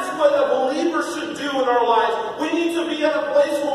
that's what a believer should do in our lives. We need to be at a place where